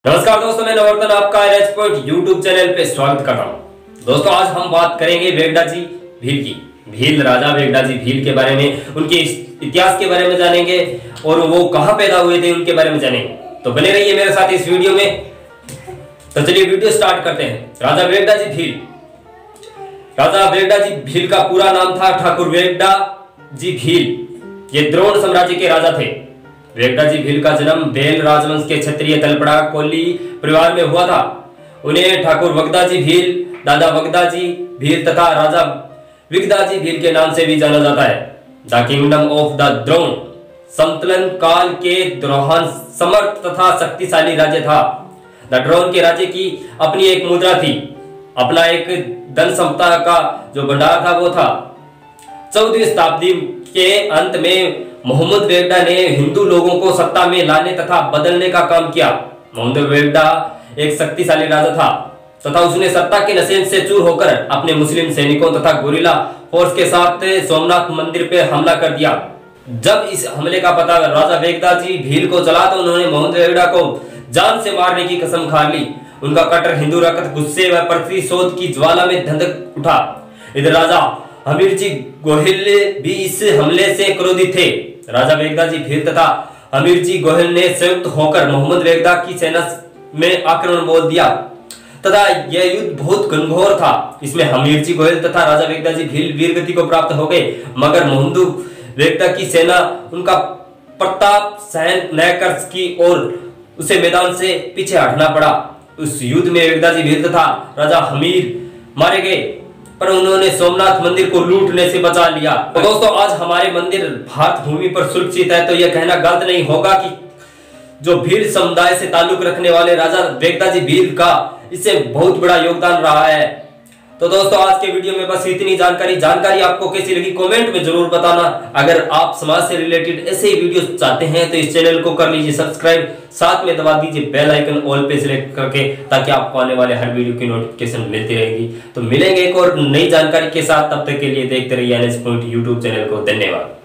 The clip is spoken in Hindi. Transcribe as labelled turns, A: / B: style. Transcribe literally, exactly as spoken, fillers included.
A: नमस्कार दोस्तों, मैं नवर्तन आपका एनएच पॉइंट यूट्यूब चैनल पे स्वागत करता हूं। दोस्तों आज हम बात करेंगे वेगड़ाजी भील की। भील राजा वेगड़ाजी भील के बारे में, उनके इतिहास के बारे में जानेंगे और वो कहां पैदा हुए थे उनके बारे में जानेंगे। तो बने रहिए मेरे साथ इस वीडियो में। तो चलिए वीडियो स्टार्ट करते हैं। राजा वेगड़ाजी भील। राजा वेगड़ाजी भील का पूरा नाम था ठाकुर वेगड़ाजी भील। ये द्रोण साम्राज्य के राजा थे। वेगड़ाजी भील का जन्म बेल राजवंश के क्षत्रिय तलपड़ा कोली परिवार में हुआ था। उन्हें ठाकुर वगदाजी भील, दादा वगदाजी भील तथा राजा विगदाजी भील के नाम से भी जाना जाता है। The kingdom of the Drona समतलन काल के दौरान समर्थ तथा शक्तिशाली राज्य था। द द्रोण के राज्य की अपनी एक मुद्रा थी, अपना एक धन संपदा का जो भंडार था वो था। चौदहवीं शताब्दी के अंत में मोहम्मद वेगड़ा ने हिंदू लोगों को सत्ता में लाने तथा बदलने का काम किया। मोहम्मद वेगड़ा एक शक्तिशाली राजा था तथा उसने सत्ता के नशे से चूर होकर अपने मुस्लिम सैनिकों तथा गोरिल्ला फोर्स के साथ सोमनाथ मंदिर पर हमला कर दिया। जब इस हमले का पता राजा वेगड़ाजी भील को चला तो उन्होंने मोहम्मद वेगड़ा को जान से मारने की कसम खा ली। उनका कट्टर हिंदू रक्त गुस्से व प्रतिशोध की ज्वाला में धधक उठा। इधर राजा हमीरजी गोहिल भी इस हमले से क्रोधित थे। राजा वेगड़ाजी भील तथा हमीरजी गोहिल ने संयुक्त होकर मोहम्मद वेगड़ा की सेना में आक्रमण बोल दिया तथा यह युद्ध बहुत घनघोर था। इसमें हमीरजी गोहिल तथा राजा वेगड़ाजी भील वीरगति को प्राप्त हो गए, मगर मोहम्मद वेगड़ा की सेना उनका प्रताप सहन न कर सकी और उसे मैदान से पीछे हटना पड़ा। उस युद्ध में वेगड़ाजी भील तथा राजा हमीर मारे गए, पर उन्होंने सोमनाथ मंदिर को लूटने से बचा लिया। तो दोस्तों आज हमारे मंदिर भारत भूमि पर सुरक्षित है, तो यह कहना गलत नहीं होगा कि जो भील समुदाय से ताल्लुक रखने वाले राजा वेगड़ाजी भील का इससे बहुत बड़ा योगदान रहा है। तो दोस्तों आज के वीडियो में बस इतनी जानकारी जानकारी आपको कैसी लगी कमेंट में जरूर बताना। अगर आप समाज से रिलेटेड ऐसे ही वीडियो चाहते हैं तो इस चैनल को कर लीजिए सब्सक्राइब, साथ में दबा दीजिए बेल आइकन ऑल पे सिलेक्ट करके, ताकि आपको आने वाले हर वीडियो की नोटिफिकेशन मिलती रहेगी। तो मिलेंगे एक और नई जानकारी के साथ, तब तक के लिए देखते रहिए एनएच पॉइंट यूट्यूब चैनल को। धन्यवाद।